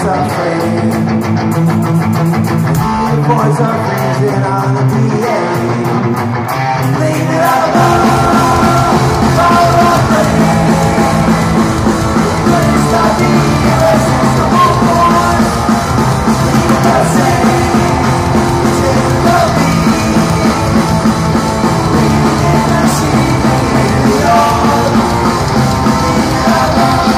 are free. The boys are freezing on the PA. Leave it alone, follow up the couldn't stop the irresistible force. Leave it the same, take the beat. Leave it in the sheet, leave it all. Leave it alone.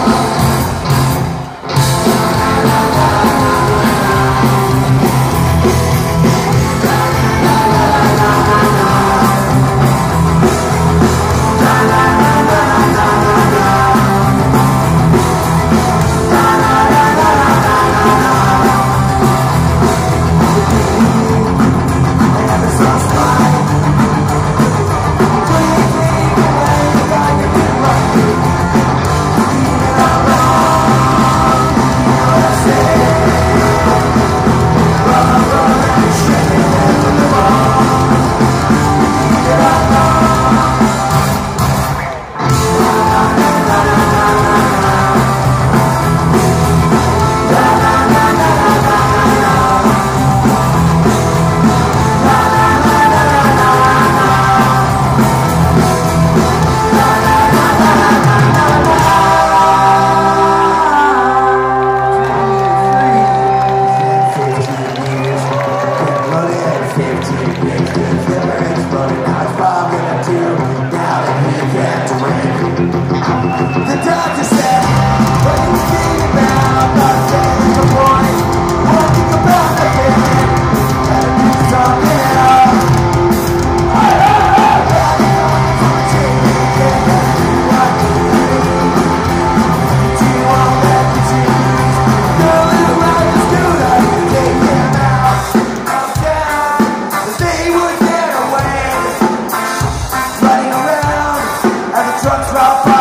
The doctor said, what are you thinking about? Not saying the point. What think about the pain? Gotta do something else. Do you want that to choose? Girl, little riders do that. Take them out, up, down. But they would get away. Running around as the trucks drop by.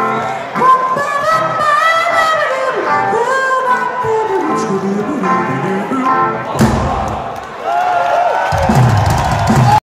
Scooby-Doo.